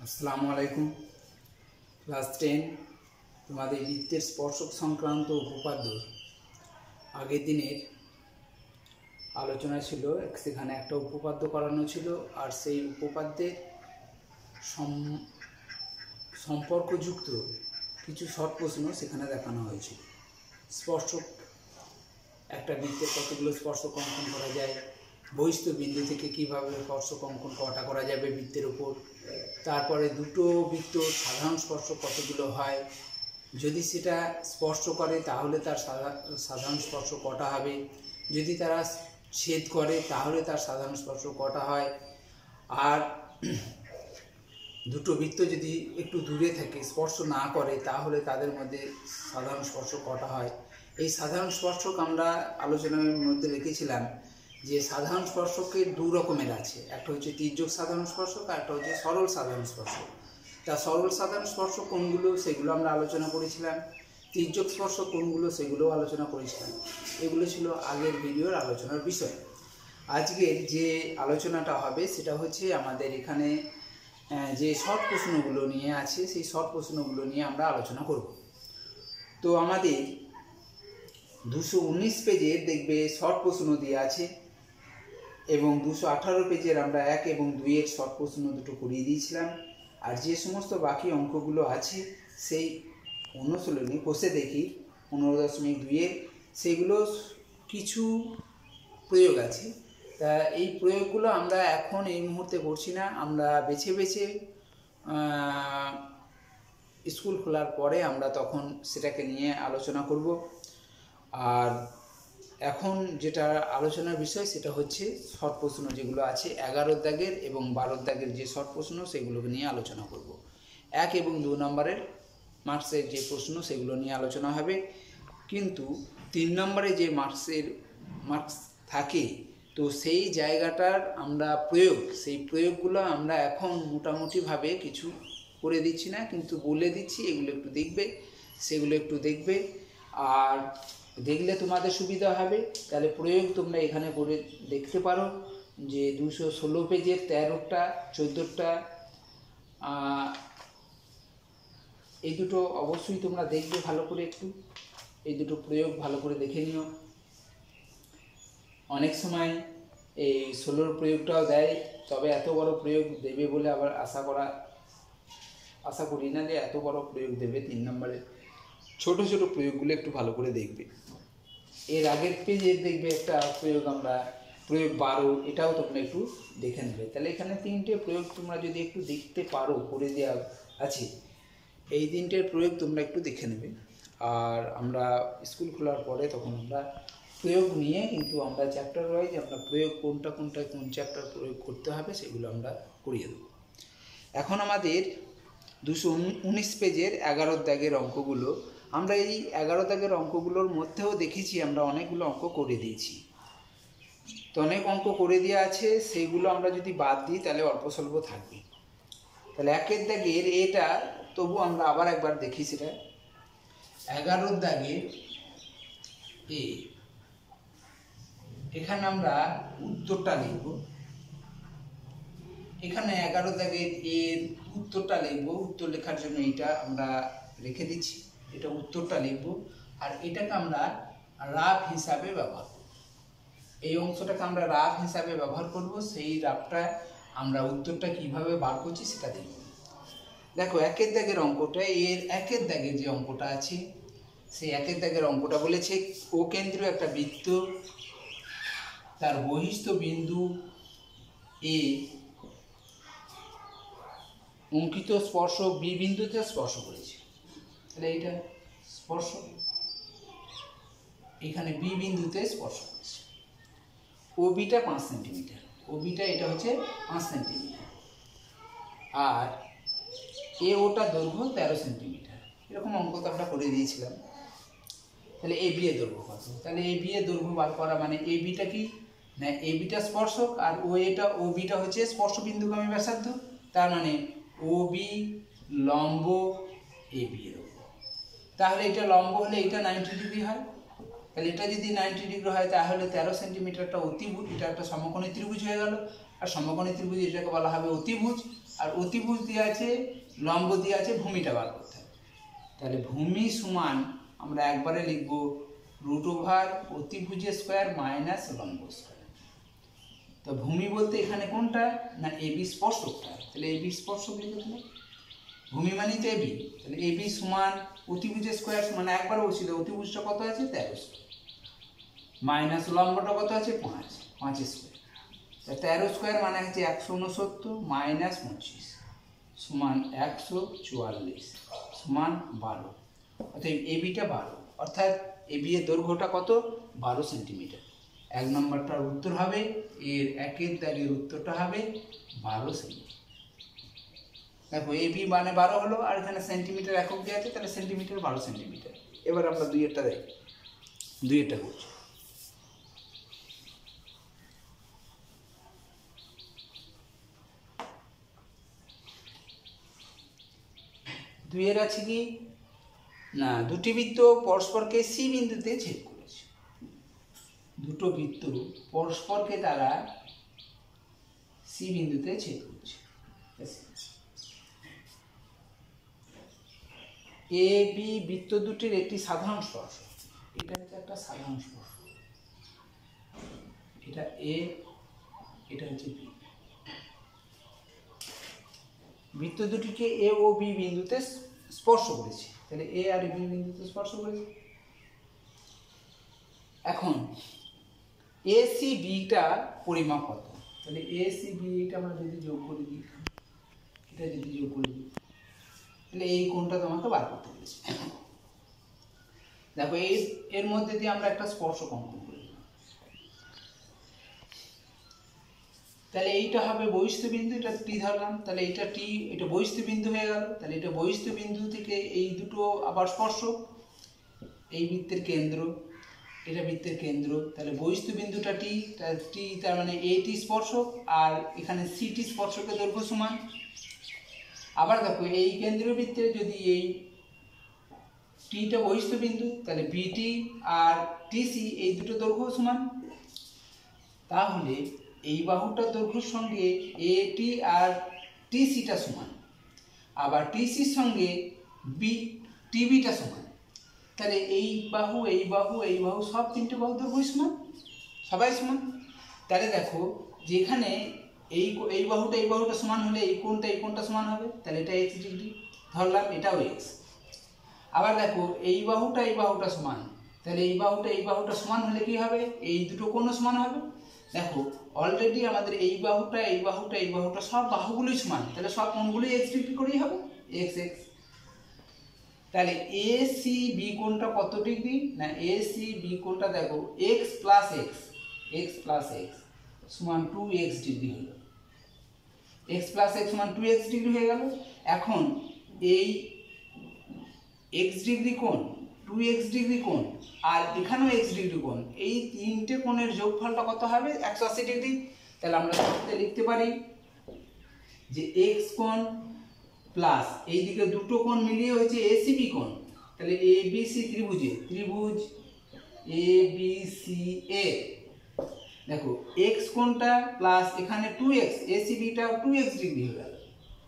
আসসালামু আলাইকুম। ক্লাস 10 তোমাদের বৃত্তের স্পর্শক সংক্রান্ত উপপাদ্য আগের দিনের আলোচনা ছিল। সেখানে একটা উপপাদ্য করানো ছিল, আর সেই উপপাদ্যের সম্পর্কযুক্ত কিছু শর্ট প্রশ্ন সেখানে দেখানো হয়েছিল। স্পর্শক, একটা বৃত্তের কতগুলো স্পর্শক অঙ্কন করা যায়, বহিস্থ বিন্দু থেকে কীভাবে স্পর্শক অঙ্কন করা যাবে বৃত্তের উপর, তারপরে দুটো বৃত্ত সাধারণ স্পর্শ কতগুলো হয়, যদি সেটা স্পর্শ করে তাহলে তার সাধারণ স্পর্শ কটা হবে, যদি তারা ছেদ করে তাহলে তার সাধারণ স্পর্শ কটা হয়, আর দুটো বৃত্ত যদি একটু দূরে থাকে স্পর্শ না করে তাহলে তাদের মধ্যে সাধারণ স্পর্শ কটা হয়। এই সাধারণ স্পর্শক আমরা আলোচনার মধ্যে রেখেছিলাম যে সাধারণ স্পর্শকের দু রকমের আছে, একটা হচ্ছে তির্যক সাধারণ স্পর্শক আর একটা হচ্ছে সরল সাধারণ স্পর্শক। তা সরল সাধারণ স্পর্শক কোনগুলো সেগুলো আমরা আলোচনা করেছিলাম, তির্যক স্পর্শক কোনগুলো সেগুলোও আলোচনা করেছিলাম। এগুলো ছিল আগের ভিডিওর আলোচনার বিষয়। আজকের যে আলোচনাটা হবে সেটা হচ্ছে আমাদের এখানে যে শর্ট প্রশ্নগুলো নিয়ে আছে সেই শর্ট প্রশ্নগুলো নিয়ে আমরা আলোচনা করব। তো আমাদের 219 পেজের দেখবে শর্ট প্রশ্ন দিয়ে আছে এবং 218 পেজের আমরা 1 এবং 2 এর শর্ট প্রশ্ন দুটো করিয়ে দিয়েছিলাম। আর যে সমস্ত বাকি অঙ্কগুলো আছে সেই অনুশীলনী কষে দেখি 15.2 এর সেগুলো কিছু প্রয়োগ আছে। তা এই প্রয়োগগুলো আমরা এখন এই মুহূর্তে করছি না, আমরা বেছে বেছে স্কুল খোলার পরে আমরা তখন সেটাকে নিয়ে আলোচনা করব। আর এখন যেটা আলোচনার বিষয় সেটা হচ্ছে শর্ট প্রশ্ন যেগুলো আছে 11 দাগের এবং 12 দাগের যে শর্ট প্রশ্ন সেগুলোকে নিয়ে আলোচনা করব। 1 এবং 2 নম্বরের মার্কসের যে প্রশ্ন সেগুলো নিয়ে আলোচনা হবে, কিন্তু 3 নম্বরে যে মার্কস থাকে তো সেই জায়গাটার আমরা সেই প্রয়োগগুলো আমরা এখন মোটামুটিভাবে কিছু করে দিচ্ছি না, কিন্তু বলে দিচ্ছি এগুলো একটু দেখবে, সেগুলো একটু দেখবে, আর দেখলে তোমাদের সুবিধা হবে। তাহলে প্রয়োগ তোমরা এখানে করে দেখতে পারো যে 216 পেজের 13টা 14টা এই দুটো অবশ্যই তোমরা দেখবে ভালো করে, একটু এই দুটো প্রয়োগ ভালো করে দেখে নিও। অনেক সময় এই 16 প্রয়োগটাও দেয়, তবে এত বড় প্রয়োগ দেবে বলে আবার আশা করি না যে এত বড় প্রয়োগ দেবে। 3 নম্বরের ছোট ছোট প্রয়োগগুলো একটু ভালো করে দেখবে। এর আগের পেজে দেখবে একটা প্রয়োগ প্রয়োগ 12, এটাও তোমরা একটু দেখে নেবে। তাহলে এখানে 3টে প্রয়োগ তোমরা যদি একটু দেখতে পারো, করে দেওয়া আছে, এই 3টের প্রয়োগ তোমরা একটু দেখে নেবে। আর আমরা স্কুল খোলার পরে তখন আমরা প্রয়োগ নিয়ে কিন্তু আমরা চ্যাপ্টার ওয়াইজ আমরা প্রয়োগ কোন চ্যাপ্টার প্রয়োগ করতে হবে সেগুলো আমরা করিয়ে দেবো। এখন আমাদের 219 পেজের 11 দাগের অঙ্কগুলো, আমরা এই 11 দাগের অঙ্কগুলোর মধ্যেও দেখেছি আমরা অনেকগুলো অঙ্ক করে দিয়েছি। তো অনেক অঙ্ক করে দেওয়া আছে, সেইগুলো আমরা যদি বাদ দিই তাহলে অল্প স্বল্প থাকবে। তাহলে 1 দাগের এটা তবু আমরা আবার একবার দেখি, সেটা 11 দাগের এখানে আমরা উত্তরটা লিখব। এখানে 11 দাগের এর উত্তরটা লিখব। উত্তর লেখার জন্য এটা আমরা রেখে দিচ্ছি, এটা উত্তরটা লিখব, আর এটাকে আমরা রাফ হিসাবে ব্যবহার করব। এই অংশটাকে আমরা রাফ হিসাবে ব্যবহার করব, সেই রাফটা আমরা উত্তরটা কিভাবে বার করছি সেটা দেখব। দেখো 1 দাগের অঙ্কটা, এর 1 দাগের যে অঙ্কটা আছে সেই 1 দাগের অঙ্কটা বলেছে ও কেন্দ্রীয় একটা বৃত্ত, তার বহিস্থ বিন্দু এ অঙ্কিত স্পর্শক বি বিন্দুতে স্পর্শ করেছে। তাহলে এইটা স্পর্শ, এখানে বি বিন্দুতে স্পর্শ করেছে। ও বিটা 5 সেন্টিমিটার, ও বিটা এটা হচ্ছে 5 সেন্টিমিটার, আর এ ওটা দৈর্ঘ্য 13 সেন্টিমিটার। এরকম অঙ্ক তো আমরা করে দিয়েছিলাম। তাহলে এ বি এর দৈর্ঘ্য কত? তাহলে এ বি এর দৈর্ঘ্য বার করা মানে এ বিটা কি না, এ বিটা স্পর্শক আর ও বিটা হচ্ছে স্পর্শবিন্দুগামী ব্যাসার্ধ, তার মানে ও বি লম্ব এ বি এর উপর। তাহলে এটা লম্ব হলে এটা 90 ডিগ্রি হয়। তাহলে এটা যদি 90 ডিগ্রি হয় তাহলে 13 সেন্টিমিটারটা অতিভুজ, এটা একটা সমকোণী ত্রিভুজ হয়ে গেল। আর সমকোণী ত্রিভুজ এটাকে বলা হবে অতিভুজ। আর অতিভুজ দিয়ে আছে, লম্ব দিয়ে আছে, ভূমিটা বার করতে হবে। তাহলে ভূমি সমান আমরা একবারে লিখব √, অতিভুজের স্কোয়ার মাইনাস লম্ব স্কোয়ার। তো ভূমি বলতে এখানে কোনটা, না এবি স্পর্শকটা। তাহলে এবি স্পর্শক লিখে দিলাম, ভূমি মানে তো এবি। তাহলে এবি সমান অতিভুজের স্কোয়ার সমান একবার বসিয়ে দেবো, অতিভুজটা কত আছে 13 স্কোয়ার, মাইনাস লম্বটা কত আছে 5, 5 স্কোয়ার। 13 স্কোয়ার মানে হচ্ছে 169 মাইনাস 25 সমান 144 সমান 12। অর্থাৎ এবিটা 12, অর্থাৎ এবি এর দৈর্ঘ্যটা কত 12 সেন্টিমিটার। 1 নম্বরটার উত্তর হবে, এর একের দাগের উত্তরটা হবে 12 সেন্টিমিটার। দেখো এবি মানে 12 হলো, আর এখানে সেন্টিমিটার একক দিয়ে আছে, তাহলে সেন্টিমিটার 12 সেন্টিমিটার। এবার আমরা দুইয়েরটা দেখি, দুইয়েরটা করছি। দুইয়ের আছে কি না, দুটি বৃত্ত পরস্পরকে সি বিন্দুতে ছেদ করেছে। দুটো বৃত্ত পরস্পরকে তারা সি বিন্দুতে ছেদ করেছে। এ বি বৃত্ত দুটির একটি সাধারণ স্পর্শ, এটা হচ্ছে একটা সাধারণ স্পর্শ, এটা এ, এটা হচ্ছে বি। বৃত্ত দুটিকে এ ও বি বিন্দুতে স্পর্শ করেছে, তাহলে এ আর বি বিন্দুতে স্পর্শ করেছে। এখন এ সি বিটা পরিমাপ কত, তাহলে এ সি বিটা আমরা যদি যোগ করে দিই, এটা যদি যোগ করে দিই, তাহলে এই কোণটা তোমাকে বার করতে বলেছে। দেখো এর মধ্যে দিয়ে আমরা একটা স্পর্শক অঙ্কন করি, তাহলে এইটা হবে বহিস্থ বিন্দু, এটা টি ধরলাম, তাহলে এটা টি, এটা বহিস্থ বিন্দু হয়ে গেল। তাহলে এটা বহিস্থ বিন্দু থেকে এই দুটো আবার স্পর্শক, এই বৃত্তের কেন্দ্র, এটা বৃত্তের কেন্দ্র, তাহলে বহিস্থ বিন্দুটা টি, তার মানে এটি স্পর্শক, আর এখানে সিটি স্পর্শকের দৈর্ঘ্য সমান। আবার দেখো এই কেন্দ্রীয় বৃত্তে যদি এই টিটা বহিস্থ বিন্দু, তাহলে বিটি আর টিসি এই দুটো দৈর্ঘ্য সমান। তাহলে এই বাহুটার দৈর্ঘ্যের সঙ্গে এটি আর টিসিটা সমান, আবার টিসির সঙ্গে বি টিবিটা সমান। তাহলে এই বাহু, এই বাহু, এই বাহু সব তিনটে বাহু দৈর্ঘ্য সমান, সবাই সমান। তাহলে দেখো যেখানে এই বাহুটা সমান হলে এই কোণটা সমান হবে, তাহলে এটা x ডিগ্রি ধরলাম, এটাও x। আবার দেখো এই বাহুটা সমান, তাহলে এই বাহুটা সমান হলে কি হবে, এই দুটো কোণও সমান হবে। দেখো অলরেডি আমাদের এই বাহুটা সব বাহুগুলোই সমান, তাহলে সব কোণগুলোই x ডিগ্রি করেই হবে, x x। তাহলে এ সি বি কোণটা কত ডিগ্রি, না এ সি বি কোণটা দেখো x প্লাস x সমান 2x ডিগ্রি হলো, x প্লাস x সমান 2x ডিগ্রি হয়ে গেল। এখন এই x ডিগ্রি কোণ, 2x ডিগ্রি কোণ, আর এখানেও x ডিগ্রি কোণ, এই তিনটে কোণের যোগফলটা কত হবে 180 ডিগ্রি। তাহলে আমরা লিখতে পারি যে x কোণ প্লাস এইদিকে দুটো কোণ মিলিয়ে হয়েছে এসিবি কোণ। তাহলে এবিসি ত্রিভুজ এবিসি দেখো x কোণটা প্লাস এখানে 2x, এসিবিটা 2x ডিগ্রি হয়ে গেল,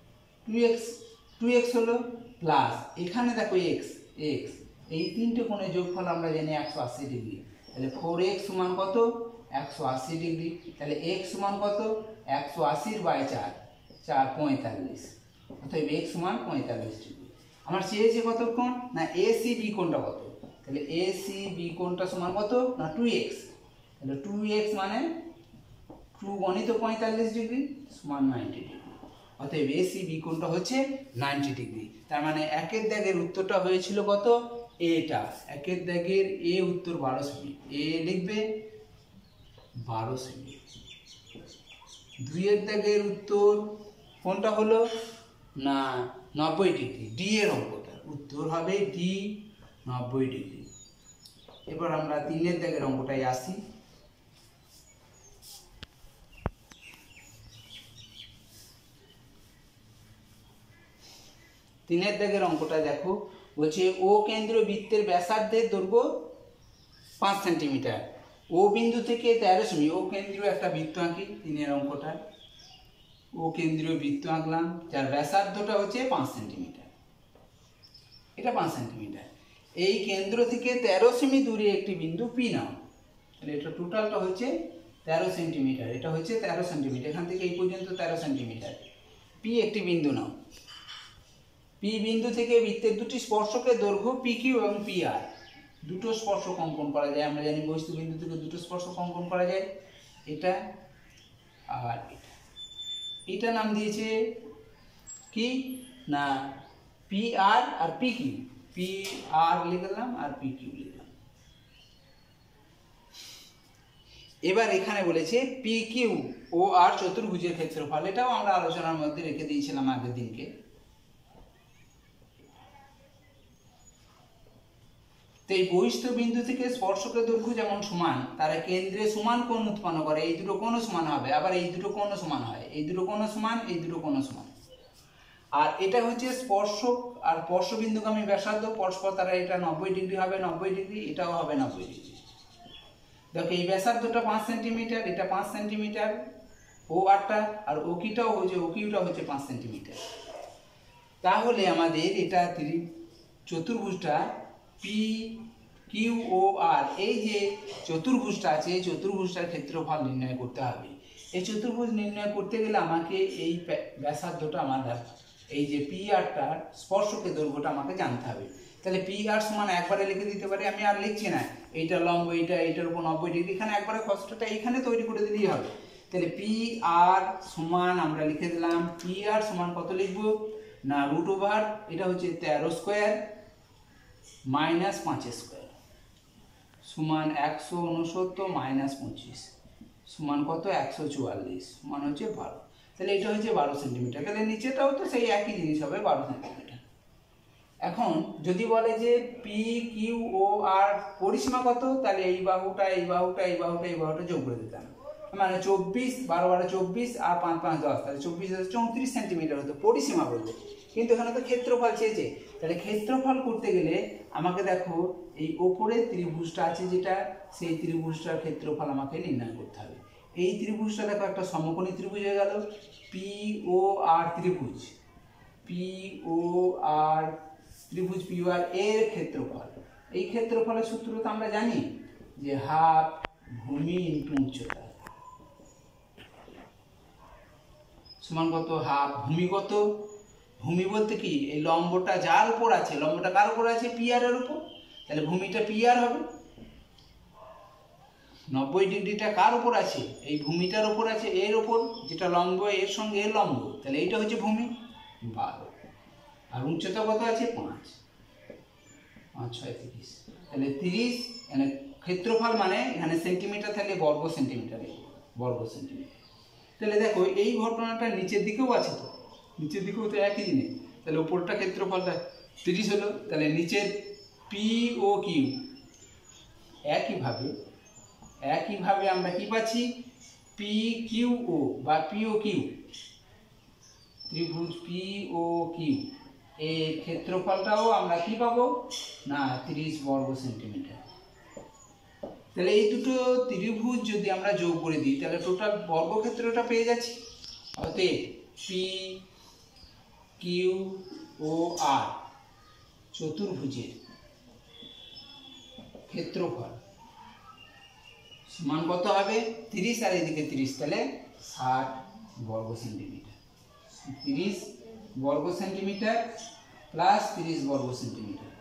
2x হলো প্লাস এখানে দেখো x, এই তিনটে কোণের যোগফল আমরা জানি 180 ডিগ্রি। তাহলে 4x সমান কত 180 ডিগ্রি। তাহলে x সমান কত 180/4, 45, অর্থাৎ x সমান 45 ডিগ্রি। আমার চেয়েছে কত কোণ, না এসিবি কোণটা কত, তাহলে এসিবি কোণটা সমান কত না 2x। তাহলে 2x মানে 2 গণিত 45 ডিগ্রি সমান 90 ডিগ্রি, অতএব এসিবি কোণটা হচ্ছে 90 ডিগ্রি। তার মানে একের দাগের উত্তরটা হয়েছিল কত, এটা একের দাগের এ উত্তর 12 সেমি, এ লিখবে 12 সেমি। দুইয়ের দাগের উত্তর কোনটা হলো না 90 ডিগ্রি, ডি এর অঙ্কটা উত্তর হবে ডি 90 ডিগ্রি। এবার আমরা তিনের দাগের অঙ্কটায় আসি। তিনের দাগের অঙ্কটা দেখো, বলছে ও কেন্দ্রীয় বৃত্তের ব্যাসার্ধের দৈর্ঘ্য 5 সেন্টিমিটার, ও বিন্দু থেকে 13 সেমি, ও কেন্দ্রীয় একটা বৃত্ত আঁকি তিনের অঙ্কটা। ও কেন্দ্রীয় বৃত্ত আঁকলাম, যার ব্যাসার্ধটা হচ্ছে 5 সেন্টিমিটার, এটা 5 সেন্টিমিটার। এই কেন্দ্র থেকে 13 সেমি দূরে একটি বিন্দু পি নাও, তাহলে এটা টোটালটা হচ্ছে 13 সেন্টিমিটার, এটা হচ্ছে 13 সেন্টিমিটার, এখান থেকে এই পর্যন্ত 13 সেন্টিমিটার। পি একটি বিন্দু নাও, পি বিন্দু থেকে বৃত্তের দুটি স্পর্শকের দৈর্ঘ্য পি কিউ এবং পি আর, দুটো স্পর্শক অঙ্কন করা যায়। আমরা জানি বস্তু বিন্দু থেকে দুটো স্পর্শক অঙ্কন করা যায়, এটা আর এটা। এটা নাম দিয়েছে কি না পি আর আর পি কিউ, পি আর লিখলাম আর পি কিউ লিখলাম। এবার এখানে বলেছে পি কিউ ও আর চতুর্ভুজের ক্ষেত্রফল, এটাও আমরা আলোচনার মধ্যে রেখে দিয়েছিলাম আগের দিনকে। তো এই বহিস্থ বিন্দু থেকে স্পর্শকের দৈর্ঘ্য যেমন সমান, তারা কেন্দ্রে সমান কোণ উৎপন্ন করে, এই দুটো কোণও সমান হবে, আবার এই দুটো কোণও সমান হয়, এই দুটো কোণও সমান, এই দুটো কোণও সমান। আর এটা হচ্ছে স্পর্শক আর স্পর্শবিন্দুগামী ব্যাসার্ধ পরস্পর, তারা এটা 90 ডিগ্রি হবে, 90 ডিগ্রি, এটাও হবে 90 ডিগ্রি। দেখো এই ব্যাসার্ধটা 5 সেন্টিমিটার, এটা 5 সেন্টিমিটার, ও আরটা, আর ও কিউটাও হচ্ছে 5 সেন্টিমিটার। তাহলে আমাদের এটা চতুর্ভুজটা পি কিউ ও আর, এই যে চতুর্ভুজটা আছে, এই চতুর্ভুজটার ক্ষেত্রফল নির্ণয় করতে হবে। এই চতুর্ভুজ নির্ণয় করতে গেলে আমাকে এই ব্যাসার্ধটা আমার এই যে পি আরটার স্পর্শকের দৈর্ঘ্যটা আমাকে জানতে হবে। তাহলে পি আর সমান একবারে লিখে দিতে পারি, আমি আর লিখছি না, এইটা লম্ব, এইটার উপর 90 ডিগ্রি, এখানে একবারে কষ্টটা এখানে তৈরি করে দিলেই হবে। তাহলে পি আর সমান আমরা লিখে দিলাম, পি আর সমান কত লিখবো না √, এটা হচ্ছে 13 স্কোয়ার মাইনাস 5 স্কোয়ার সমান 169 মাইনাস 25 সমান কত 144 সমান হচ্ছে 12। তাহলে এটা হচ্ছে 12 সেন্টিমিটার। তাহলে নিচেটাও তো সেই একই জিনিস হবে, 12 সেন্টিমিটার। এখন যদি বলে যে পি কিউ ও আর পরিসীমা কত, তাহলে এই বাহুটা এই বাহুটা এই বাহুটা এই বাহুটা যোগ করে দিতাম, মানে 24, 12 12 24 আর 5 5 10, তাহলে 24 34 সেন্টিমিটার হতো পরিসীমা বলতে। কিন্তু এখানে তো ক্ষেত্রফল চেয়েছে, তাহলে ক্ষেত্রফল করতে গেলে আমাকে দেখো এই ওপরে ত্রিভুজটা আছে যেটা, সেই ত্রিভুজটার ক্ষেত্রফল আমাকে নির্ণয় করতে হবে। এই ত্রিভুজটা দেখো একটা সমকোণী ত্রিভুজ হয়ে গেল, পি ও আর ত্রিভুজ, পি ও আর ত্রিভুজ পি ও আর এর ক্ষেত্রফল, এই ক্ষেত্রফলের সূত্র তো আমরা জানি যে হাফ ভূমি ইন্টু উচ্চতা সমান কত হাফ ভূমি। কত ভূমি বলতে কি, এই লম্বটা যার উপর আছে, লম্বটা কার উপর আছে পি আর এর উপর, তাহলে ভূমিটা পি আর হবে। 90 ডিগ্রিটা কার উপর আছে, এই ভূমিটার উপর আছে, এর উপর, যেটা লম্ব এর সঙ্গে এর লম্ব, তাহলে এইটা হচ্ছে ভূমি 12, আর উচ্চতা কত আছে 5, 5 6 30, তাহলে 30, মানে ক্ষেত্রফল মানে এখানে সেন্টিমিটার থাকলে বর্গ সেন্টিমিটার, বর্গ সেন্টিমিটার। তাহলে দেখো এই ঘটনাটা নিচের দিকেও আছে, তো নিচের দিকেও তো একই জিনিস, তাহলে উপরটা ক্ষেত্রফলটা 30 হলো, তাহলে নিচের পি ও কিউ একইভাবে আমরা কি পাচ্ছি পি কিউ ও বা পি ও কিউ, ত্রিভুজ পি ও কিউ এর ক্ষেত্রফলটাও আমরা কি পাবো না 30 বর্গ সেন্টিমিটার। তাহলে এই দুটো ত্রিভুজ যদি আমরা যোগ করে দিই, তাহলে টোটাল বর্গক্ষেত্রটা পেয়ে যাচ্ছি। অতএব পি কিউ ও আর চতুর্ভুজের ক্ষেত্রফল সমান কত হবে 30 আর এদিকে 30, তাহলে 60 বর্গ সেন্টিমিটার। 30 বর্গ সেন্টিমিটার প্লাস 30 বর্গ সেন্টিমিটার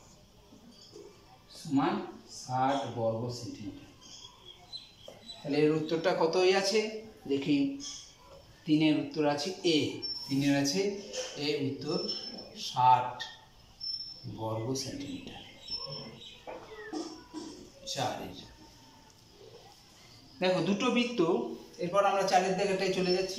সমান 60 বর্গ সেন্টিমিটার। তাহলে এর উত্তরটা কত হয়ে আছে দেখি, 3-এর উত্তর আছে এ, 3-এর আছে এ উত্তর 60 বর্গ সেন্টিমিটার। 4-এর দেখো দুটো বৃত্ত, এরপর আমরা 4-এর জায়গাটায় চলে যাচ্ছি।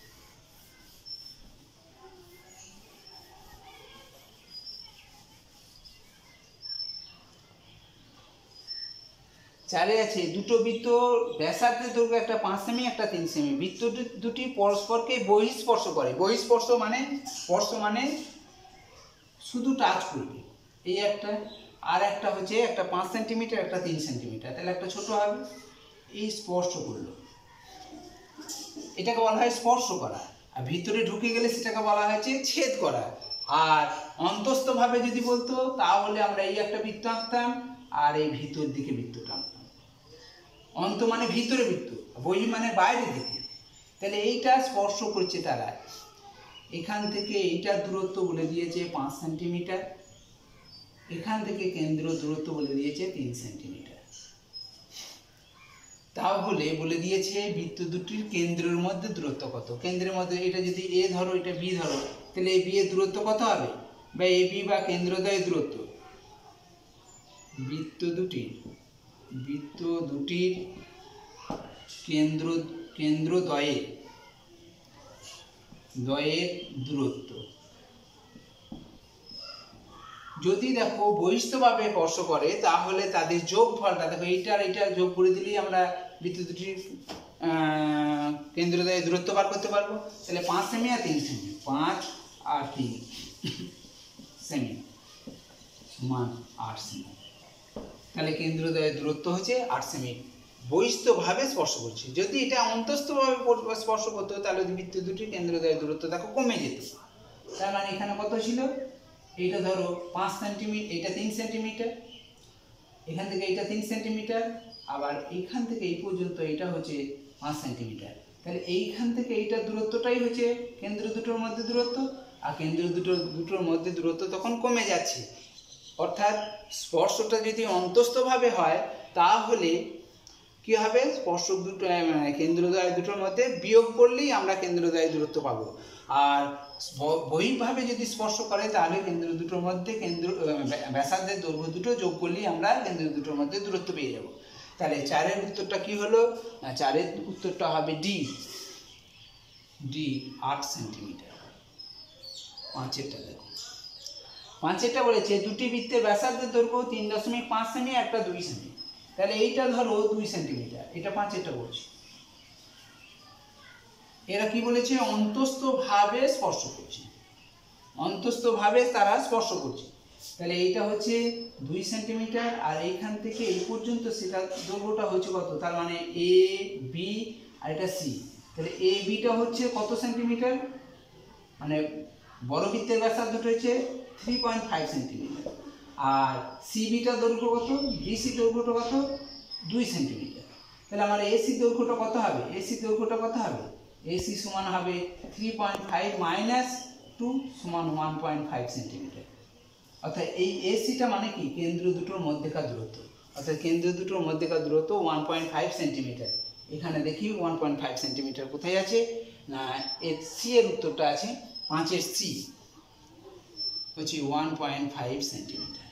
চারে আছে দুটো বৃত্ত, ব্যাসার্ধের দৈর্ঘ্য একটা 5 সেমি একটা 3 সেমি, বৃত্ত দুটি পরস্পরকে বহিঃস্পর্শ করে। বহিঃস্পর্শ মানে স্পর্শ মানে শুধু টাচ করবে, এই একটা, আর একটা হচ্ছে একটা 5 সেন্টিমিটার একটা 3 সেন্টিমিটার, তাহলে একটা ছোট হবে, এই স্পর্শ করলো, এটাকে বলা হয় স্পর্শ করা। আর ভিতরে ঢুকে গেলে সেটাকে বলা হয়েছে ছেদ করা। আর অন্তস্থভাবে যদি বলতো তাহলে আমরা এই একটা বৃত্ত আঁকতাম আর এই ভিতর দিকে বৃত্তটা আঁকতাম। অন্ত মানে ভিতরে বৃত্ত, বহি মানে বাইরের দিকে। তাহলে এইটা স্পর্শ করছে তারা, এখান থেকে এইটার দূরত্ব বলে দিয়েছে 5 সেন্টিমিটার, এখান থেকে কেন্দ্র দূরত্ব বলে দিয়েছে 3 সেন্টিমিটার। তাহলে বলে দিয়েছে বৃত্ত দুটির কেন্দ্রের মধ্যে দূরত্ব কত। কেন্দ্রের মধ্যে এটা যদি এ ধরো, এটা বি ধরো, তাহলে এই বি এর দূরত্ব কত হবে, বা এ বি বা কেন্দ্রদ্বয়ের দূরত্ব। বৃত্ত দুটির কেন্দ্রদ্বয়ের দূরত্ব যদি দেখো বহিস্থভাবে স্পর্শ করে তাহলে তাদের যোগফলটা দেখো, এইটা যোগ করে দিলেই আমরা বৃত্ত দুটির কেন্দ্রদ্বয়ের দূরত্ব বার করতে পারবো। তাহলে 5 সেমি আর 3 সেমি, 5 আর 3 সেমি সমান 8 সেমি। তাহলে কেন্দ্রদ্বয়ের দূরত্ব হচ্ছে 8 সেমি, বহিস্থভাবে স্পর্শ করছে। যদি এটা অন্তস্থভাবে স্পর্শ করতো তাহলে বৃত্ত দুটির কেন্দ্রদ্বয়ের দূরত্ব দেখো কমে যেত। তার মানে এখানে কত ছিল, এইটা ধরো 5 সেন্টিমিটার, এটা 3 সেন্টিমিটার, এখান থেকে এইটা 3 সেন্টিমিটার, আবার এইখান থেকে এই পর্যন্ত এটা হচ্ছে 5 সেন্টিমিটার। তাহলে এইখান থেকে এইটার দূরত্বটাই হচ্ছে কেন্দ্র দুটোর মধ্যে দূরত্ব, আর কেন্দ্র দুটোর মধ্যে দূরত্ব তখন কমে যাচ্ছে। অর্থাৎ স্পর্শটা যদি অন্তস্থভাবে হয় তাহলে কি হবে, স্পর্শক দুটো কেন্দ্রদ্বয় দুটোর মধ্যে বিয়োগ করলেই আমরা কেন্দ্রদ্বয়ের দূরত্ব পাবো। আর বহির্ভাবে যদি স্পর্শ করে তাহলে কেন্দ্র দুটোর মধ্যে ব্যাসার্ধের দৈর্ঘ্য দুটো যোগ করলেই আমরা কেন্দ্র দুটোর মধ্যে দূরত্ব পেয়ে যাব। তাহলে 4-এর উত্তরটা কি হলো, 4-এর উত্তরটা হবে ডি 8 সেন্টিমিটার। 5-এরটা দেখো, 5-এরটা বলেছে দুটি বৃত্তের ব্যাসার্ধের দৈর্ঘ্য 3.5 সেমি, একটা 2 সেমি। তাহলে এইটা ধরো 2 সেন্টিমিটার, এটা 5-এরটা বলছে। এরা কি বলেছে, অন্তস্থভাবে স্পর্শ করছে, অন্তস্থভাবে তারা স্পর্শ করছে। তাহলে এইটা হচ্ছে 2 সেন্টিমিটার, আর এইখান থেকে এই পর্যন্ত সেটা দৈর্ঘ্যটা হচ্ছে কত, তার মানে এ বি আর এটা সি। তাহলে এ বিটা হচ্ছে কত সেন্টিমিটার, মানে বড় বৃত্তের ব্যাসার্ধটা হচ্ছে 3.5 সেন্টিমিটার, আর সি বিটা দৈর্ঘ্য কত, বিসি দৈর্ঘ্যটা কত 2 সেন্টিমিটার। তাহলে আমার এসি দৈর্ঘ্যটা কত হবে, এসি দৈর্ঘ্যটা কত হবে, এসি সমান হবে 3.5 মাইনাস 2 সমান 1.5 সেন্টিমিটার। অর্থাৎ এই এসিটা মানে কি, কেন্দ্র দুটোর মধ্যেকার দূরত্ব। অর্থাৎ কেন্দ্র দুটোর মধ্যেকার দূরত্ব 1.5 সেন্টিমিটার। এখানে দেখি 1.5 সেন্টিমিটার কোথায় আছে, না এর সি এর উত্তরটা আছে 5-এর সি হচ্ছে 1.5 সেন্টিমিটার।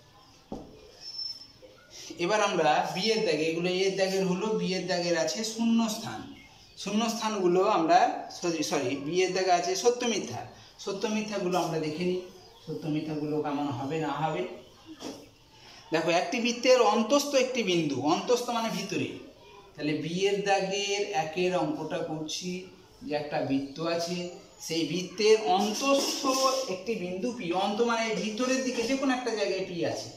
এবার আমরা বি এর দাগে, এগুলো এর দাগের হলো, বি এর দাগের আছে শূন্যস্থান। শূন্যস্থানগুলো আমরা বি এর দাগে আছে সত্য মিথ্যা, সত্য মিথ্যাগুলো আমরা দেখে নিই, সত্য মিথ্যাগুলো কেমন হবে না হবে। দেখো, একটি বৃত্তের অন্তস্থ একটি বিন্দু, অন্তস্থ মানে ভিতরে, তাহলে বি এর দাগের 1-এর অঙ্কটা করছি যে একটা বৃত্ত আছে, সেই বৃত্তের অন্তস্থ একটি বিন্দু পি, অন্ত মানে ভিতরের দিকে যে কোনো একটা জায়গায় পি আছে।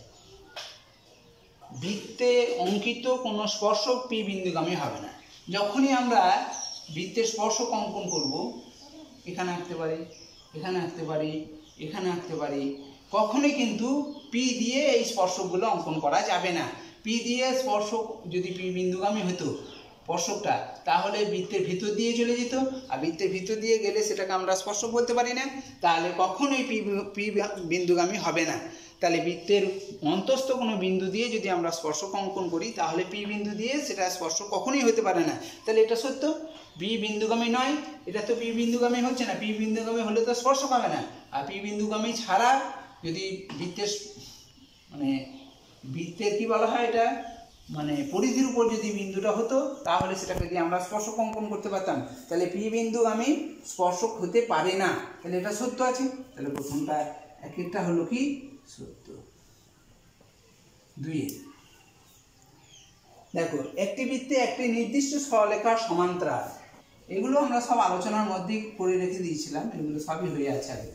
বৃত্তে অঙ্কিত কোনো স্পর্শক পি বিন্দুগামী হবে না। যখনই আমরা বৃত্তের স্পর্শক অঙ্কন করব, এখানে আঁকতে পারি, এখানে আঁকতে পারি, এখানে আঁকতে পারি, কখনোই কিন্তু পি দিয়ে এই স্পর্শকগুলো অঙ্কন করা যাবে না। পি দিয়ে স্পর্শক যদি পি বিন্দুগামী হতো স্পর্শকটা, তাহলে বৃত্তের ভিতর দিয়ে চলে যেত, আর বৃত্তের ভিতর দিয়ে গেলে সেটাকে আমরা স্পর্শক বলতে পারি না, তাহলে কখনোই পি বিন্দুগামী হবে না। তাহলে বৃত্তের অন্তস্থ কোনো বিন্দু দিয়ে যদি আমরা স্পর্শক অঙ্কন করি তাহলে পি বিন্দু দিয়ে সেটা স্পর্শক কখনোই হতে পারে না। তাহলে এটা সত্য, পি বিন্দুগামী নয়, এটা তো পি বিন্দুগামী হচ্ছে না, পি বিন্দুগামী হলে তো স্পর্শক হবে না। আর পি বিন্দুগামী ছাড়া যদি বৃত্তের মানে বৃত্তের কি বলা হয়, এটা মানে পরিধির উপর যদি বিন্দুটা হতো তাহলে সেটাকে দিয়ে আমরা স্পর্শক অঙ্কন করতে পারতাম। তাহলে পি বিন্দুগামী স্পর্শক হতে পারে না, তাহলে এটা সত্য আছে। তাহলে প্রথমটা 1-এরটা হলো কি সত্য। 2-এর দেখো, একটি বৃত্তে একটি নির্দিষ্ট সরলরেখার সমান্তরাল, এগুলো আমরা সব আলোচনার মধ্যেই করে রেখে দিয়েছিলাম, এগুলো সবই হয়ে আছে আগে।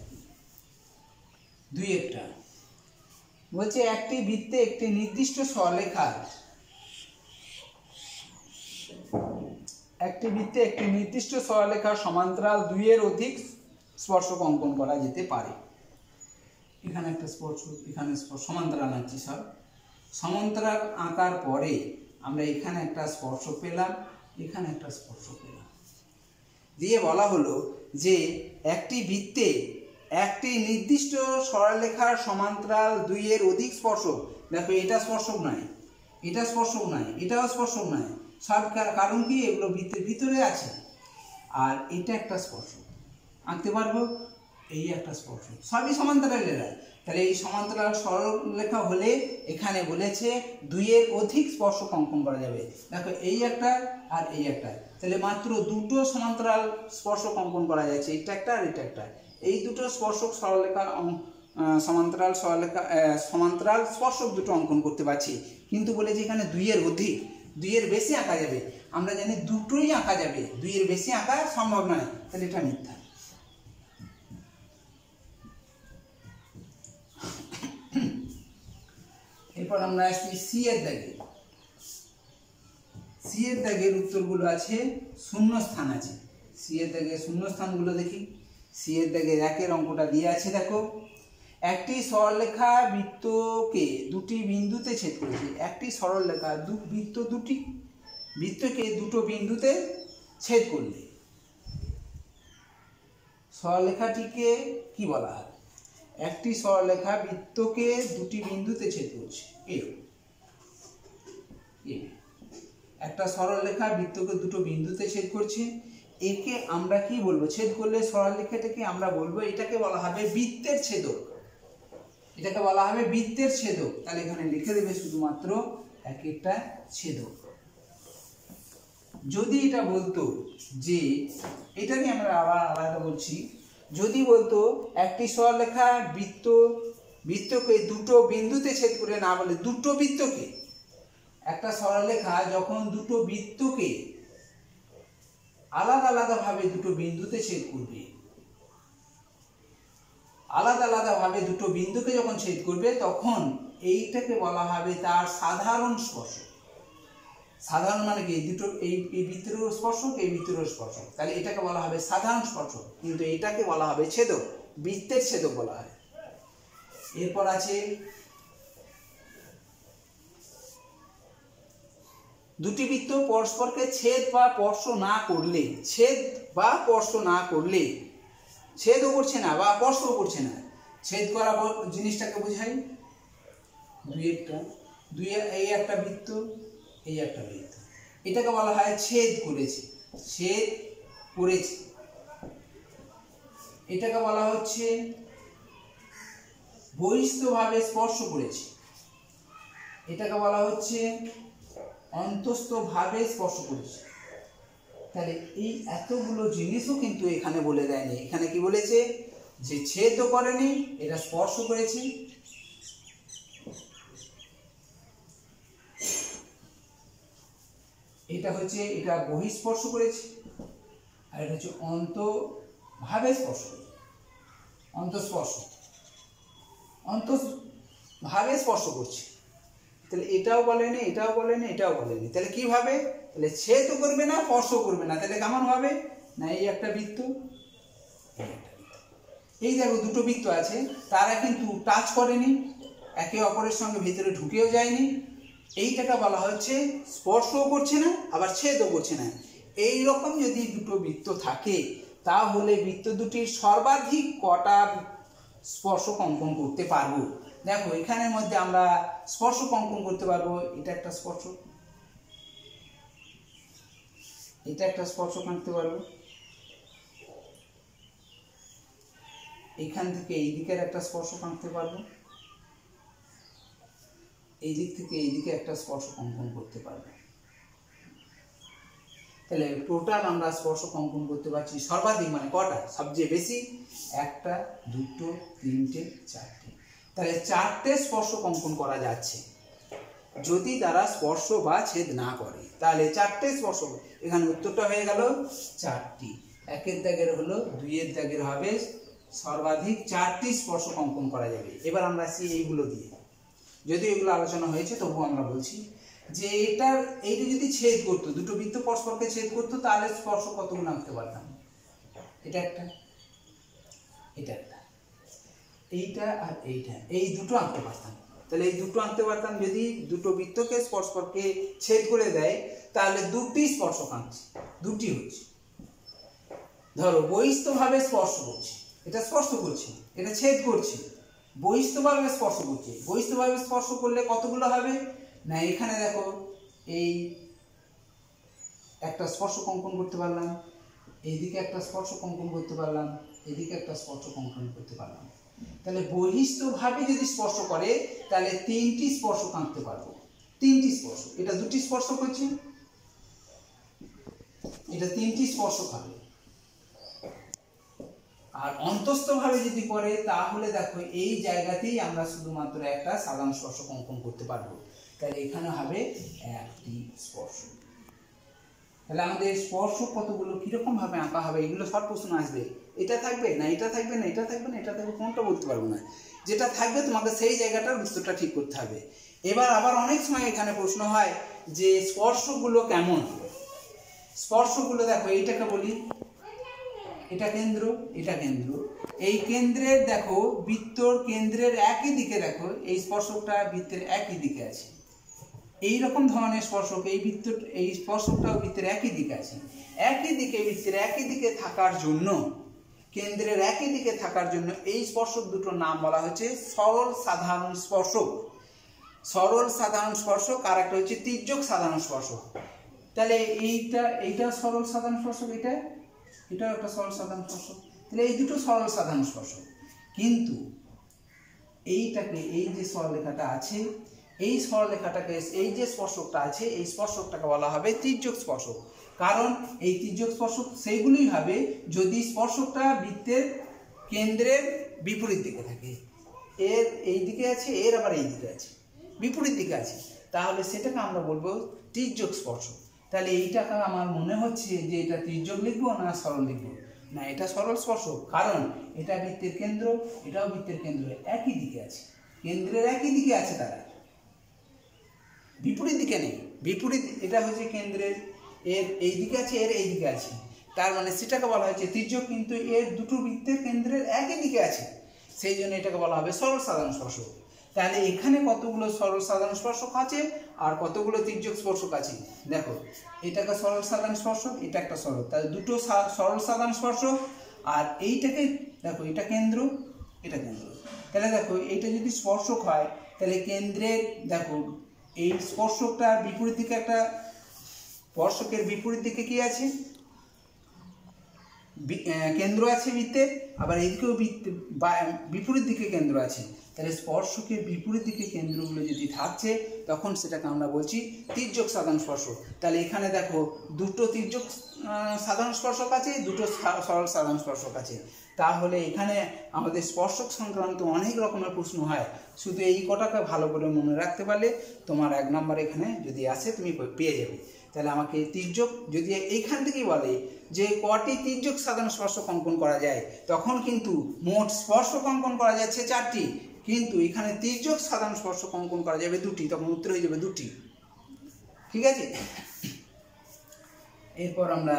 2-এরটা বলছে একটি বৃত্তে একটি নির্দিষ্ট সরলরেখার একটি বৃত্তে একটি নির্দিষ্ট সরলরেখার সমান্তরাল দুইয়ের অধিক স্পর্শক অঙ্কন করা যেতে পারে। এখানে একটা এখানে সমান্তরাল আঁকছি সব। সমান্তরাল আঁকার পরে আমরা এখানে একটা স্পর্শ পেলাম, এখানে একটা স্পর্শ পেলাম, দিয়ে বলা হলো যে একটি বৃত্তে একটি নির্দিষ্ট সরলরেখার সমান্তরাল দুইয়ের অধিক স্পর্শক। দেখো এটা স্পর্শক নয়, এটা স্পর্শক নয়, এটাও স্পর্শক নয়, সব কারণ কি এগুলো বৃত্তের ভিতরে আছে। আর এটা একটা স্পর্শক আঁকতে পারবো, এই একটা স্পর্শক, সবই সমান্তরালেরা। তাহলে এই সমান্তরাল সরলরেখা হলে এখানে বলেছে দুইয়ের অধিক স্পর্শক অঙ্কন করা যাবে। দেখো এই একটা আর এই একটা, তাহলে মাত্র দুটো সমান্তরাল স্পর্শক অঙ্কন করা যাচ্ছে, এটা একটা আর এটা একটা। এই দুটো স্পর্শক সরলরেখা সমান্তরাল স্পর্শক দুটো অঙ্কন করতে পারছি, কিন্তু বলেছে এখানে দুইয়ের অধিক, দুইয়ের বেশি আঁকা যাবে। আমরা জানি দুটোই আঁকা যাবে, দুইয়ের বেশি আঁকা সম্ভব নয়, তাহলে এটা মিথ্যা। এরপর আমরা আসছি সি এর দাগে। সি এর দাগের উত্তরগুলো আছে, শূন্যস্থান আছে। সি এর দাগের শূন্যস্থানগুলো দেখি। সি এর দাগের একের অঙ্কটা দিয়ে আছে, দেখো একটি সরলরেখা বৃত্তকে দুটি বিন্দুতে ছেদ করেছে। একটি সরলরেখা বৃত্তকে দুটো বিন্দুতে ছেদ করলে সরলরেখাটিকে কি বলা হয়? একটি সরলরেখা বৃত্তকে দুটি বিন্দুতে ছেদ করছে। একটা সরলরেখা বৃত্তকে দুটো বিন্দুতে ছেদ করছে, একে আমরা কি বলবো? ছেদ করলে সরলরেখাটাকে আমরা বলবো, এটাকে বলা হবে বৃত্তের ছেদক। এটাকে বলা হবে বৃত্তের ছেদক। তাহলে এখানে লিখে দেবে শুধুমাত্র এক একটা ছেদক। যদি এটা বলতো যে, এটা নিয়ে আমরা আবার আলাদা বলছি, যদি বলতো একটি সরলরেখা বৃত্তকে দুটো বিন্দুতে ছেদ করে, না বলে দুটো বৃত্তকে, একটা সরলরেখা যখন দুটো বৃত্তকে আলাদা আলাদা ভাবে দুটো বিন্দুতে ছেদ করবে, আলাদা আলাদা ভাবে দুটো বিন্দুকে যখন ছেদ করবে, তখন এইটাকে বলা হবে তার সাধারণ স্পর্শক। সাধারণ মানে কি? দুটো এই বৃত্তেরও স্পর্শক, এই বৃত্তেরও স্পর্শক, তাহলে এটাকে বলা হবে সাধারণ স্পর্শক, কিন্তু এটাকে বলা হবে ছেদক, বৃত্তের ছেদক বলা হয়। এরপর আছে দুটি বৃত্ত পরস্পরকে ছেদ বা স্পর্শ না করলে, ছেদ বা স্পর্শ না করলে, ছেদও করছে না বা স্পর্শও করছে না, ছেদ করা জিনিসটাকে বোঝাই এই একটা বৃত্ত, এই একটা বৃত্ত, এটাকে বলা হয় ছেদ করেছে, ছেদ করেছে। এটাকে বলা হচ্ছে বহিস্থভাবে স্পর্শ করেছে, এটাকে বলা হচ্ছে অন্তস্থভাবে স্পর্শ করেছে। তাহলে এই এতগুলো জিনিসও কিন্তু এখানে বলে দেয়নি। এখানে কি বলেছে? যে ছেদও করেনি, এটা স্পর্শ করেছে। এটা হচ্ছে, এটা বহিঃস্পর্শ করেছে, আর এটা হচ্ছে অন্তভাবে স্পর্শ করেছে, অন্তঃস্পর্শ, অন্তঃভাবে স্পর্শ করছে। তাহলে এটাও বলেনি, এটাও বলেনি, এটাও বলেনি, তাহলে কিভাবে? তাহলে ছেদও করবে না, স্পর্শও করবে না, তাহলে কেমন হবে? না এই একটা বৃত্ত, এই দেখো দুটো বৃত্ত আছে, তারা কিন্তু টাচ করেনি, একে অপরের সঙ্গে ভিতরে ঢুকেও যায়নি, এইটাকে বলা হচ্ছে স্পর্শও করছে না, আবার ছেদও করছে না। এই রকম যদি দুটো বৃত্ত থাকে, তাহলে বৃত্ত দুটির সর্বাধিক কটা স্পর্শক অঙ্কন করতে পারবো। দেখো এখানের মধ্যে আমরা স্পর্শক অঙ্কন করতে পারবো, এটা একটা স্পর্শক, এটা একটা স্পর্শক আঁকতে পারবো, এখান থেকে এই দিকের একটা স্পর্শক আঁকতে পারবো, এই দিক থেকে এই দিকে একটা স্পর্শক অঙ্কন করতে পারবো। তাহলে টোটাল আমরা স্পর্শক অঙ্কন করতে পারছি সর্বাধিক, মানে কটা? সবচেয়ে বেশি একটা, দুটো, তিনটে, চারটে। তাহলে চারটে স্পর্শক অঙ্কন করা যাচ্ছে যদি তারা স্পর্শ বা ছেদ না করে, তাহলে চারটে স্পর্শক। এখানে উত্তরটা হয়ে গেল চারটি। একের দাগের হলো, দুইয়ের দাগের হবে সর্বাধিক চারটি স্পর্শক অঙ্কন করা যাবে। এবার আমরা আসি এইগুলো দিয়ে, যদিও এগুলো আলোচনা হয়েছে তবুও আমরা বলছি। যে এইটা যদি ছেদ করতো, দুটো বৃত্ত পরস্পরকে ছেদ করতো, তাহলে স্পর্শ কতগুলো আঁকতে পারতাম? এটা একটা, এটা একটা, এইটা আর এইটা, এই দুটো আঁকতে পারতাম। তাহলে এই দুটো আঁকতে পারতাম। যদি দুটো বৃত্তকে স্পর্শকে ছেদ করে দেয় তাহলে দুটি স্পর্শক আঁকছে, দুটি হচ্ছে। ধরো বহিস্থভাবে স্পর্শ করছে, এটা স্পর্শ করছে, এটা ছেদ করছে, বহিস্থভাবে স্পর্শ করছে। বহিস্থভাবে স্পর্শ করলে কতগুলো হবে না, এখানে দেখো এই একটা স্পর্শক অঙ্কন করতে পারলাম, এইদিকে একটা স্পর্শক অঙ্কন করতে পারলাম, এদিকে একটা স্পর্শক অঙ্কন করতে পারলাম। তাহলে বহিস্থভাবে যদি স্পর্শ করে তাহলে তিনটি স্পর্শক আঁকতে পারবো, তিনটি স্পর্শক। এটা দুটি স্পর্শক হচ্ছে, এটা তিনটি স্পর্শক হবে। আর অন্তস্থভাবে যদি করে তাহলে দেখো এই জায়গাতেই আমরা শুধুমাত্র একটা সাধারণ স্পর্শক অঙ্কন করতে পারবো। তাহলে এখানে হবে একটি স্পর্শক। তাহলে আমাদের স্পর্শক কতগুলো, কিরকম ভাবে আঁকা হবে, এগুলো সব প্রশ্ন আসবে। এটা থাকবে না, এটা থাকবে না, এটা থাকবে না, এটা থাকবে, কোনটা বলতে পারবো না। যেটা থাকবে তোমাকে সেই জায়গাটার উত্তরটা ঠিক করতে হবে। এবার আবার অনেক সময় এখানে প্রশ্ন হয় যে স্পর্শগুলো কেমন। স্পর্শগুলো দেখো, এইটাকে বলি এটা কেন্দ্র, এটা কেন্দ্র। এই কেন্দ্রের দেখো বৃত্তর কেন্দ্রের একই দিকে দেখো এই স্পর্শকটা বৃত্তের একই দিকে আছে। এই রকম ধরনের স্পর্শক, এই স্পর্শকটাও বৃত্তের একই দিকে আছে। একই দিকে বৃত্তের একই দিকে থাকার জন্য, কেন্দ্রের একই দিকে থাকার জন্য এই স্পর্শক দুটোর নাম বলা হচ্ছে সরল সাধারণ স্পর্শক। সরল সাধারণ স্পর্শক আর একটা হচ্ছে তির্যক সাধারণ স্পর্শক। তাহলে এইটা সরল সাধারণ স্পর্শক, এটাও একটা সরল সাধারণ স্পর্শক। তাহলে এই দুটো সরল সাধারণ স্পর্শক। কিন্তু এইটাকে, এই যে সরলরেখাটা আছে, এই সরলরেখাটাকে, এই যে স্পর্শকটা আছে, এই স্পর্শকটাকে বলা হবে তির্যক স্পর্শক। কারণ এই তির্যক স্পর্শক সেইগুলোই হবে যদি স্পর্শকটা বৃত্তের কেন্দ্রের বিপরীত দিকে থাকে। এর এই দিকে আছে, এর আবার এই দিকে আছে, বিপরীত দিকে আছে, তাহলে সেটাকে আমরা বলবো তির্যক স্পর্শক। তাহলে এইটাকে আমার মনে হচ্ছে যে এটা তির্যক লিখবো না সরল লিখবো? না, এটা সরল স্পর্শক। কারণ এটা বৃত্তের কেন্দ্র, এটাও বৃত্তের কেন্দ্র, একই দিকে আছে, কেন্দ্রের একই দিকে আছে, তারা বিপরীত দিকে নেই। বিপরীত, এটা হচ্ছে কেন্দ্রের, এর এই দিকে আছে, এর এই দিকে আছে, তার মানে সেটাকে বলা হয়েছে তির্যক। কিন্তু এর দুটো বৃত্তের কেন্দ্রের একই দিকে আছে, সেই জন্য এটাকে বলা হবে সরল সাধারণ স্পর্শক। তাহলে এখানে কতগুলো সরল সাধারণ স্পর্শক আছে আর কতগুলো তির্যক স্পর্শক আছে দেখো। এটাকে সরল সাধারণ স্পর্শক, এটা একটা সরল, তাহলে দুটো সরল সাধারণ স্পর্শক। আর এইটাকে দেখো, এটা কেন্দ্র, এটা কেন্দ্র। তাহলে দেখো এইটা যদি স্পর্শক হয় তাহলে কেন্দ্রের দেখো এই স্পর্শকটার বিপরীত দিকে একটা, স্পর্শকের বিপরীত দিকে কি আছে, কেন্দ্র আছে বৃত্তের, আবার এইদিকেও বিপরীত দিকে কেন্দ্র আছে। তাহলে স্পর্শকের বিপরীত দিকে কেন্দ্রগুলো যদি থাকছে তখন সেটাকে আমরা বলছি তির্যক সাধারণ স্পর্শক। তাহলে এখানে দেখো দুটো তির্যক সাধারণ স্পর্শক আছে, দুটো সরল সাধারণ স্পর্শক আছে। তাহলে এখানে আমাদের স্পর্শক সংক্রান্ত অনেক রকমের প্রশ্ন হয়। শুধু এই কটাকে ভালো করে মনে রাখতে পারলে তোমার 1 নম্বর এখানে যদি আসে তুমি পেয়ে যাবে। তাহলে আমাকে তির্যক, যদি এইখান থেকেই বলে যে কটি তির্যক সাধারণ স্পর্শক অঙ্কন করা যায়, তখন কিন্তু মোট স্পর্শক অঙ্কন করা যাচ্ছে 4টি, কিন্তু এখানে তির্যক সাধারণ স্পর্শক অঙ্কন করা যাবে 2টি, তখন উত্তর হয়ে যাবে 2টি। ঠিক আছে, এরপর আমরা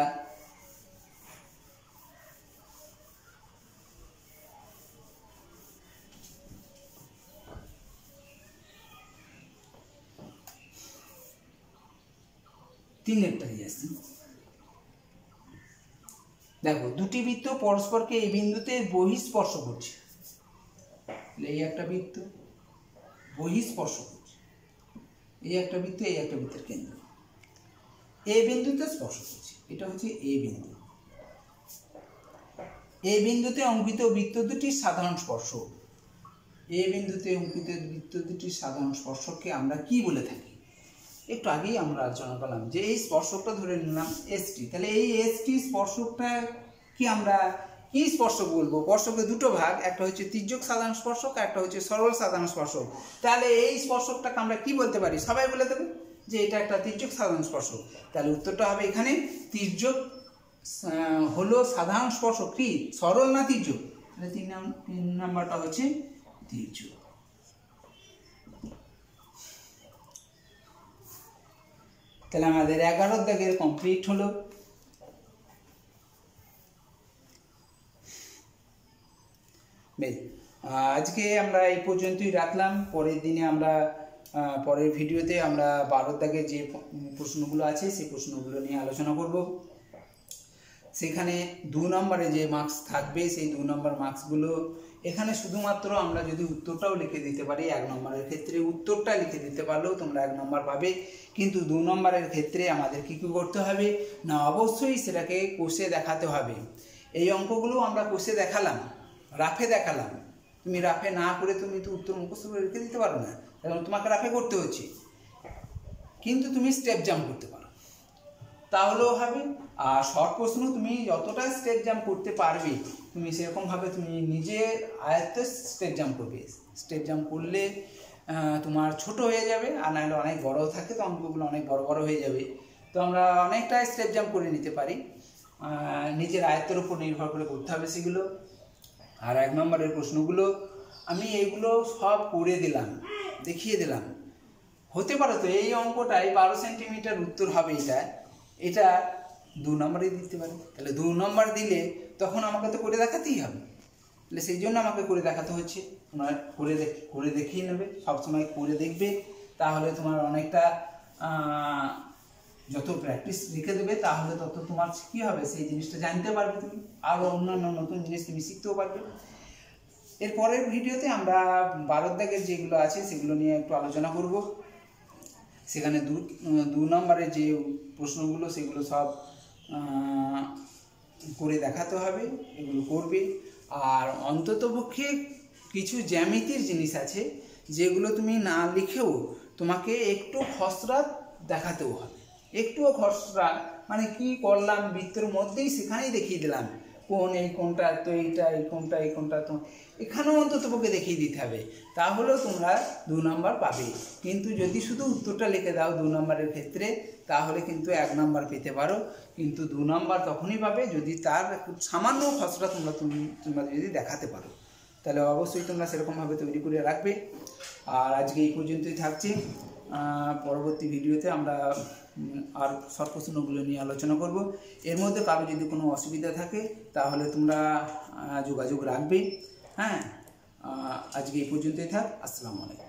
তিনেরটা দিয়ে আসছি। দেখো দুটি বৃত্ত পরস্পরকে এই বিন্দুতে বহিঃস্পর্শ করছে। এই একটা বৃত্ত বহিঃস্পর্শ করছে, এই একটা বৃত্ত, এই একটা বৃত্তের কেন্দ্র, এ বিন্দুতে স্পর্শ করছে। এটা হচ্ছে এ বিন্দু। এই বিন্দুতে অঙ্কিত বৃত্ত দুটির সাধারণ স্পর্শক। এই বিন্দুতে অঙ্কিত বৃত্ত দুটির সাধারণ স্পর্শককে আমরা কি বলে থাকি? একটু আগেই আমরা আলোচনা করলাম যে এই স্পর্শকটা ধরে নিলাম এসটি। তাহলে এই এসটি স্পর্শকটা কি আমরা কি স্পর্শক বলবো? স্পর্শকের দুটো ভাগ, একটা হচ্ছে তির্যক সাধারণ স্পর্শক, একটা হচ্ছে সরল সাধারণ স্পর্শক। তাহলে এই স্পর্শকটাকে আমরা কি বলতে পারি? সবাই বলে দেবে যে এটা একটা তির্যক সাধারণ স্পর্শক। তাহলে উত্তরটা হবে এখানে তির্যক হলো সাধারণ স্পর্শক। কি সরল না তির্যক? তাহলে 3 নাম্বারটা হচ্ছে তির্যক। তাহলে আমাদের 11 দাগের কমপ্লিট হলো। বেশ, আজকে আমরা এই পর্যন্তই রাখলাম। পরের দিনে আমরা পরের ভিডিওতে আমরা 12 দাগের যে প্রশ্নগুলো আছে সেই প্রশ্নগুলো নিয়ে আলোচনা করব। সেখানে 2 নম্বরে যে মার্কস থাকবে সেই 2 নম্বর মার্কসগুলো এখানে শুধুমাত্র আমরা যদি উত্তরটাও লিখে দিতে পারি, 1 নম্বরের ক্ষেত্রে উত্তরটা লিখে দিতে পারলেও তোমরা 1 নম্বর পাবে। কিন্তু 2 নম্বরের ক্ষেত্রে আমাদের কী কী করতে হবে না, অবশ্যই সেটাকে কষে দেখাতে হবে। এই অঙ্কগুলো আমরা কষে দেখালাম, রাফে দেখালাম। তুমি রাফে না করে তুমি তো উত্তর মুখস্থ করে রেখে দিতে পারো না, কারণ তোমাকে রাফে করতে হচ্ছে। কিন্তু তুমি স্টেপ জাম্প করতে পারো, তাহলেও হবে। আর শর্ট প্রশ্ন তুমি যতটা স্টেপ জাম্প করতে পারবে তুমি সেরকমভাবে তুমি নিজের আয়ত্তে স্টেপ জাম্প করবে। স্টেপ জাম্প করলে তোমার ছোট হয়ে যাবে, আর নাহলে অনেক বড় থাকে তো অঙ্কগুলো অনেক বড় বড় হয়ে যাবে। তো আমরা অনেকটা স্টেপ জাম্প করে নিতে পারি, নিজের আয়ত্তের উপর নির্ভর করে করতে হবে সেগুলো। আর 1 নম্বরের প্রশ্নগুলো আমি এইগুলো সব করে দিলাম, দেখিয়ে দিলাম। হতে পারে তো এই অঙ্কটাই 12 সেন্টিমিটার উত্তর হবে, এটা 2 নম্বরে দিতে পারে। তাহলে 2 নম্বর দিলে তখন আমাকে তো করে দেখাতেই হবে, তাহলে সেই জন্য আমাকে করে দেখাতে হচ্ছে। তোমরা করে দেখিয়ে নেবে, সবসময় করে দেখবে, তাহলে তোমার অনেকটা যত প্র্যাকটিস রেখে দেবে তাহলে তত তোমার কী হবে, সেই জিনিসটা জানতে পারবে তুমি, আরও অন্যান্য নতুন জিনিস তুমি শিখতেও পারবে। এর পরের ভিডিওতে আমরা 12 দাগের যেগুলো আছে সেগুলো নিয়ে একটু আলোচনা করব। সেখানে 2 নম্বরের যে প্রশ্নগুলো সেগুলো সব করে দেখাতে হবে, এগুলো করবে। আর অন্ততপক্ষে কিছু জ্যামিতির জিনিস আছে যেগুলো তুমি না লিখেও তোমাকে একটু খসড়া দেখাতেও হবে। একটুও খসড়া মানে কি করলাম বৃত্তের মধ্যেই সেখানেই দেখিয়ে দিলাম, কোন এই কোনটা তো এইটা, এই কোনটা এই কোনটা, তো এখানেও অন্ততপক্ষে দেখিয়ে দিতে হবে, তাহলেও তোমরা 2 নম্বর পাবে। কিন্তু যদি শুধু উত্তরটা লিখে দাও 2 নম্বরের ক্ষেত্রে, তাহলে কিন্তু 1 নম্বর পেতে পারো। কিন্তু 2 নম্বর তখনই পাবে যদি তার সামান্য খসড়া তোমরা যদি দেখাতে পারো, তাহলে অবশ্যই তোমরা সেরকমভাবে তৈরি করে রাখবে। আর আজকে এই পর্যন্তই থাকছে। পরবর্তী ভিডিওতে আমরা আর শর্ট প্রশ্নগুলো নিয়ে আলোচনা করব। এর মধ্যে কারো যদি কোনো অসুবিধা থাকে তাহলে তোমরা যোগাযোগ রাখবে। হ্যাঁ, আজকে এই পর্যন্তই থাক। আসসালামু আলাইকুম।